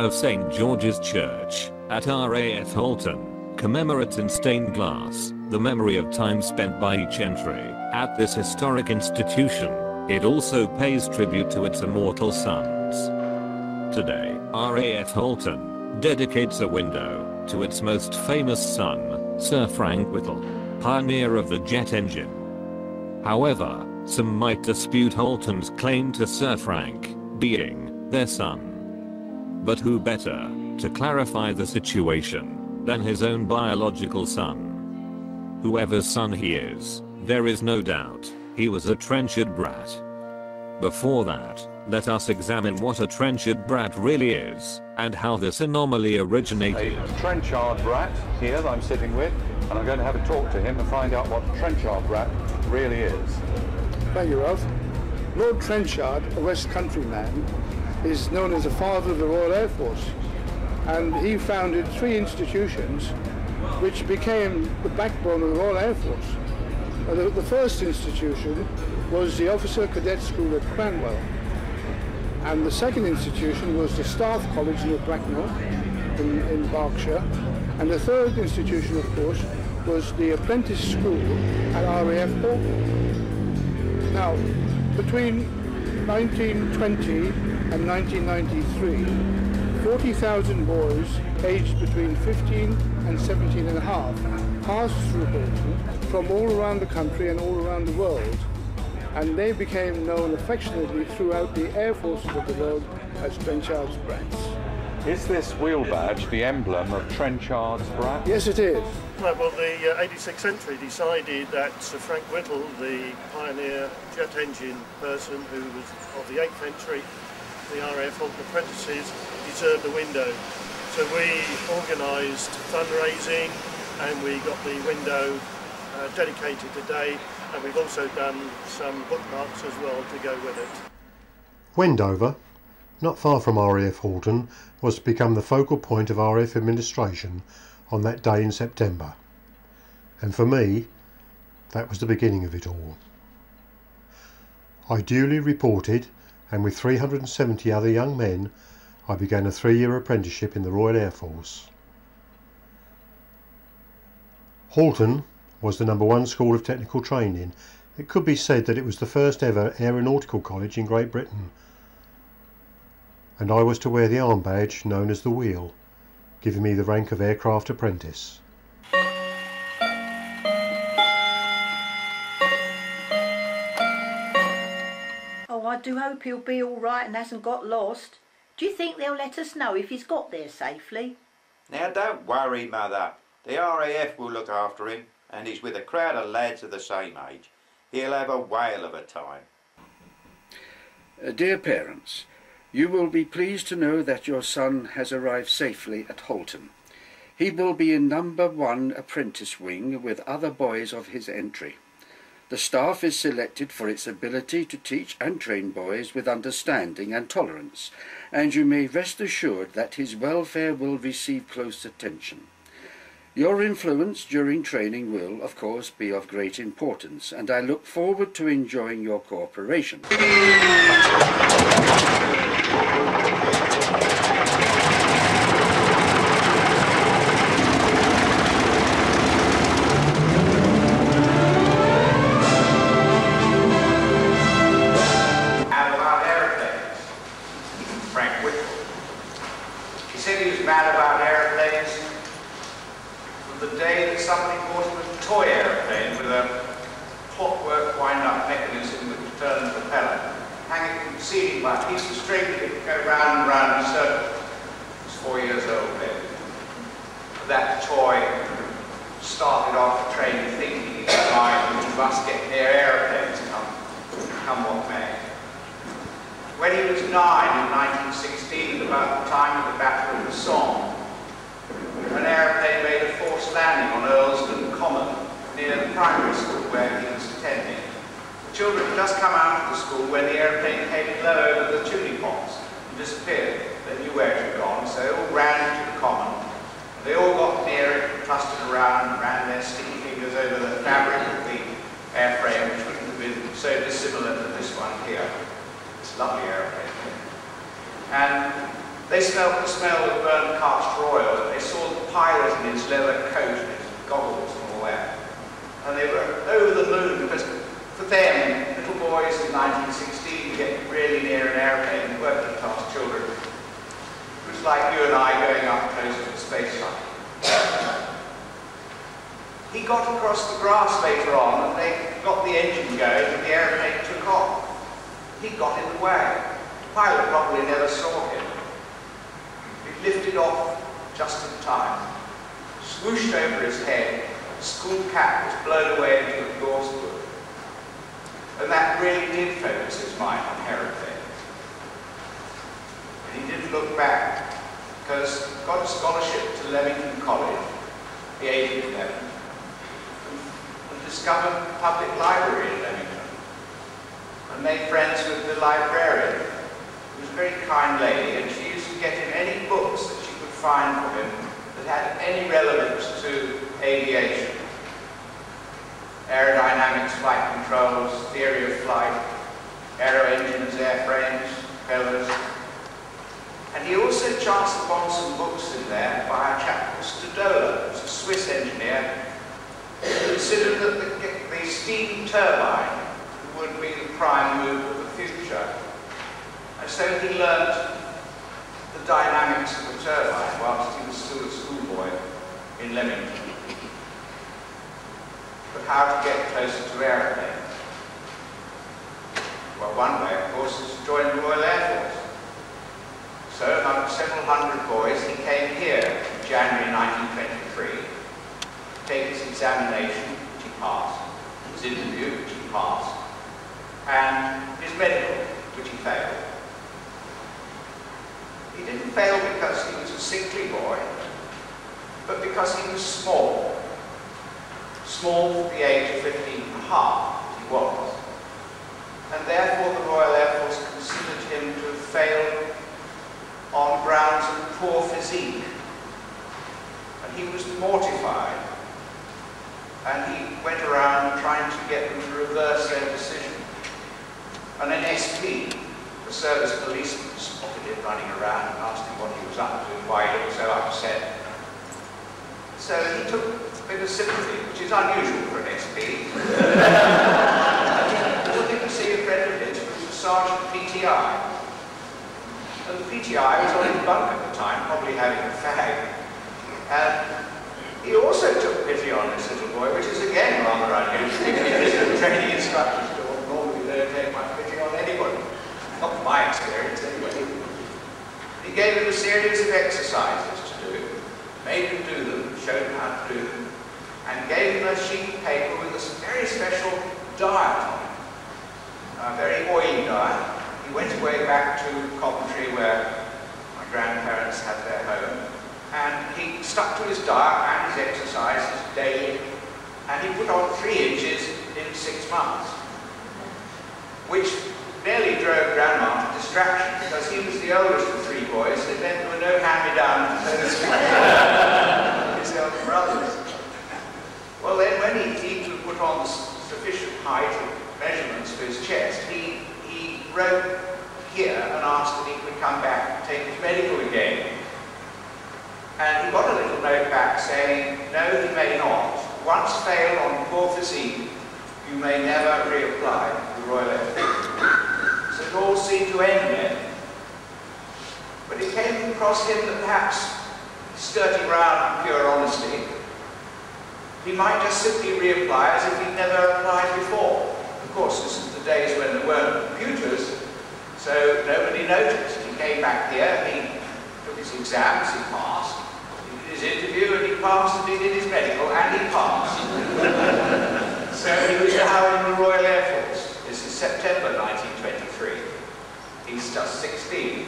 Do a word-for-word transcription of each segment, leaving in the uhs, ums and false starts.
of Saint George's Church at R A F Halton commemorates in stained glass the memory of time spent by each entry at this historic institution. It also pays tribute to its immortal sons. Today, R A F Halton dedicates a window to its most famous son, Sir Frank Whittle, pioneer of the jet engine. However, some might dispute Halton's claim to Sir Frank being their son. But who better to clarify the situation than his own biological son? Whoever's son he is, there is no doubt he was a Trenchard brat. Before that, let us examine what a Trenchard brat really is and how this anomaly originated. A Trenchard brat here that I'm sitting with, and I'm going to have a talk to him and find out what Trenchard brat really is. Thank you, Ralph. Lord Trenchard, a West Country man, is known as the father of the Royal Air Force, and he founded three institutions which became the backbone of the Royal Air Force. Uh, the, the first institution was the Officer Cadet School at Cranwell, and the second institution was the Staff College near Bracknell in, in Berkshire, and the third institution, of course, was the Apprentice School at R A F Halton. Now, between nineteen twenty and nineteen ninety-three, forty thousand boys aged between fifteen and seventeen and a half passed through Halton from all around the country and all around the world, and they became known affectionately throughout the air forces of the world as Trenchard's brats. Is this wheel badge the emblem of Trenchard's brat? Yes, it is. Well, the uh, eighty-sixth century decided that Sir Frank Whittle, the pioneer jet engine person who was of the eighth century, the R A F Halton apprentices, deserved a window. So we organised fundraising and we got the window uh, dedicated today, and we've also done some bookmarks as well to go with it. Wendover, not far from R A F Halton, was to become the focal point of R A F administration on that day in September. And for me, that was the beginning of it all. I duly reported, and with three hundred seventy other young men, I began a three-year apprenticeship in the Royal Air Force. Halton was the number one school of technical training. It could be said that it was the first ever aeronautical college in Great Britain. And I was to wear the arm badge known as the Wheel, giving me the rank of aircraft apprentice. Oh, I do hope he'll be all right and hasn't got lost. Do you think they'll let us know if he's got there safely? Now don't worry, Mother. The R A F will look after him, and he's with a crowd of lads of the same age. He'll have a whale of a time. Uh, dear parents, you will be pleased to know that your son has arrived safely at Halton. He will be in number one apprentice wing with other boys of his entry. The staff is selected for its ability to teach and train boys with understanding and tolerance, and you may rest assured that his welfare will receive close attention. Your influence during training will, of course, be of great importance, and I look forward to enjoying your cooperation. Mad about aeroplanes from the day that somebody bought him a toy aeroplane with a clockwork wind-up mechanism that would turn the propeller, hang it from the ceiling by a piece of string that would go round and round in a circle. He was four years old then. That toy started off training thinking in his mind that he must get near aeroplanes, come, come what may. When he was nine in nineteen sixteen, at about the time of the Battle of the Somme, an aeroplane made a forced landing on Earlston Common near the primary school where he was attending. The children had just come out of the school when the aeroplane came low over the chimney pots and disappeared. They knew where it had gone, so they all ran into the common. They all got near it, trusted around, and ran their sticky fingers over the fabric of the airframe, which wouldn't have been so dissimilar to this one here. Lovely aeroplane. And They smelled the smell of burnt cast royal, and they saw the pilot in his leather coat and his goggles and all that. And they were over the moon because for them, little boys in nineteen sixteen to get really near an airplane, working class children, it was like you and I going up close to the space shuttle. He got across the grass later on, and they got the engine going, and the airplane took off. He got in the way. The pilot probably never saw him. It lifted off just in time, swooshed over his head. The school cap was blown away into exhaust wood. And that really did focus his mind on aeroplanes. And he didn't look back, because he got a scholarship to Leamington College, the age of eleven, and discovered the public library in Leamington, and made friends with the librarian, who was a very kind lady, and she used to get him any books that she could find for him that had any relevance to aviation. Aerodynamics, flight controls, theory of flight, aero engines, airframes, propellers. And he also chanced upon some books in there by a chap called Stadler, who's a Swiss engineer, who considered that the, the steam turbine would be the prime move of the future. And so he learnt the dynamics of the turbine whilst he was still a schoolboy in Leamington. But how to get closer to aeroplanes? Well, one way, of course, is to join the Royal Air Force. So, among several hundred boys, he came here in January nineteen twenty-three to take his examination, which he passed, his interview, which he passed, and his medical, which he failed. He didn't fail because he was a sickly boy, but because he was small. Small for the age of fifteen and a half, he was. And therefore the Royal Air Force considered him to have failed on grounds of poor physique. And he was mortified. And he went around trying to get them to reverse their decision. And an S P, the service policeman, spotted him running around and asked him what he was up to and why he looked so upset. So he took a bit of sympathy, which is unusual for an S P. He took him to see a friend of his, who was a sergeant P T I. And the P T I was on his bunk at the time, probably having a fag. And he also took pity on this little boy, which is again rather unusual. Because training instructors normally don't take much pity on anybody. Not from my experience, anyway. He gave him a series of exercises to do, made him do them, showed him how to do them, and gave him a sheet of paper with a very special diet on it, a very oily diet. He went away back to Coventry, where my grandparents had their home, and he stuck to his diet and his exercises daily, and he put on three inches in six months, which nearly drove Grandma to distraction, because he was the oldest of three boys, and it meant there were no hand-me-downs his elder brothers. Well, then, when he, he put on sufficient height and measurements for his chest, he, he wrote here and asked that he could come back and take his medical again. And he got a little note back saying, no, he may not. Once failed on poor physique, you may never reapply to the Royal Air Force. So it all seemed to end then. But it came across him that perhaps, skirting round pure honesty, he might just simply reapply as if he'd never applied before. Of course, this is the days when there weren't computers, so nobody noticed. He came back here, he took his exams, he passed. He did his interview and he passed, and he did his medical and he passed. So he was now in the Royal Air Force. This is September nineteen twenty-three. He's just sixteen.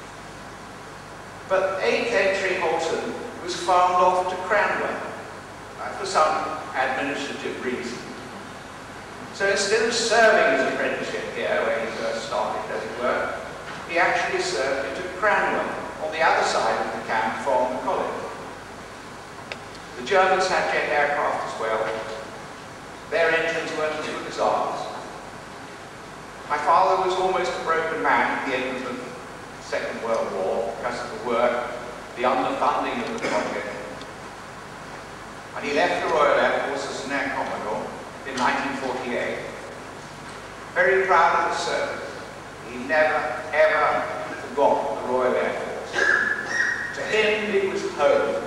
But eighth Entry Halton was farmed off to Cranwell, uh, for some administrative reason. So instead of serving his apprenticeship here, where he first started, as it were, he actually served it at Cranwell, on the other side of the camp from the college. The Germans had jet aircraft as well. Their engines weren't as good as ours. My father was almost a broken man at the end of the Second World War because of the work, the underfunding of the project. And he left the Royal Air Force as an Air Commodore in nineteen forty-eight. Very proud of the service. He never, ever forgot the Royal Air Force. To him, it was home.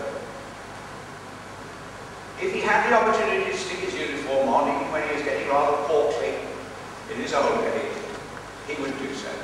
If he had the opportunity to stick his uniform on, even when he was getting rather portly in his old age, he would do so.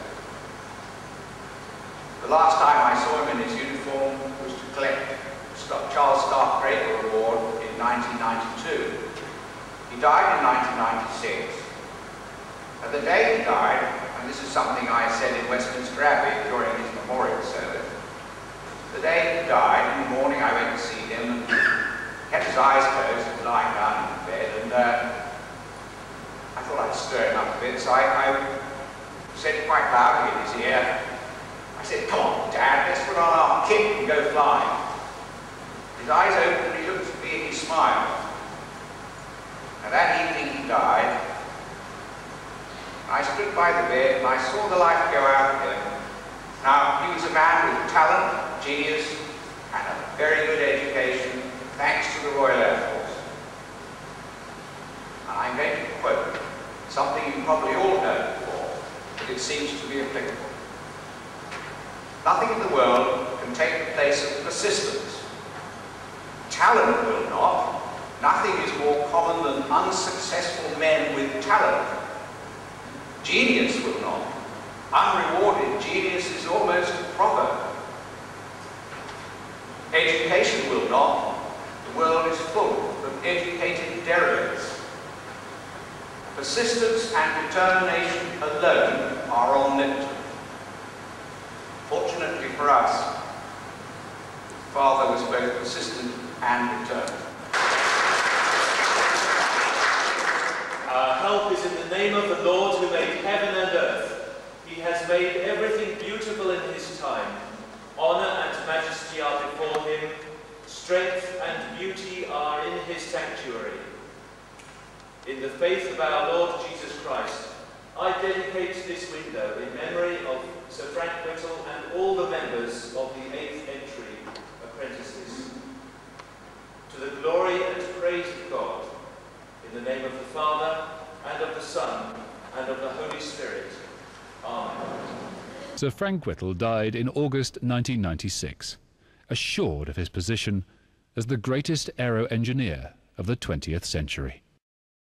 The last time I saw him in his uniform was to collect the Charles Stark Draper Award in nineteen ninety-two. He died in nineteen ninety-six. And the day he died, and this is something I said in Westminster Abbey during his memorial service, the day he died, in the morning I went to see him and kept his eyes closed and lying down in bed, and uh, I thought I'd stir him up a bit, so I, I said quite loudly in his ear, I said, "Come on, Dad, let's put on our kit and go flying." His eyes opened and he looked at me and he smiled. And that evening he died. I stood by the bed and I saw the life go out of him. Now, he was a man with talent, genius, and a very good education, thanks to the Royal Air Force. And I'm going to quote something you probably all heard before, but it seems to be applicable. Nothing in the world can take the place of persistence. Talent will not. Nothing is more common than unsuccessful men with talent. Genius will not. Unrewarded genius is almost a proverb. Education will not. The world is full of educated derelicts. Persistence and determination alone are omnipotent. Fortunately for us, Father was both persistent and determined. Our help is in the name of the Lord who made heaven and earth. He has made everything beautiful in his time. Honor and majesty are before him. Strength and beauty are in his sanctuary. In the faith of our Lord Jesus Christ, I dedicate this window in memory of Sir Frank Whittle and all the members of the eighth Entry apprentices. To the glory and praise of God, in the name of the Father, and of the Son, and of the Holy Spirit. Amen. Sir Frank Whittle died in August nineteen ninety-six, assured of his position as the greatest aero engineer of the twentieth century.